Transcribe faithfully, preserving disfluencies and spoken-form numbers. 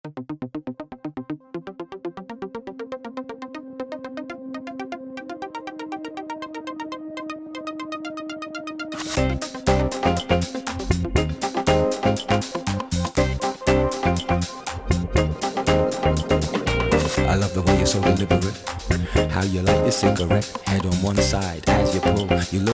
I love the way you're so deliberate. How you light your cigarette, head on one side as you pull. You look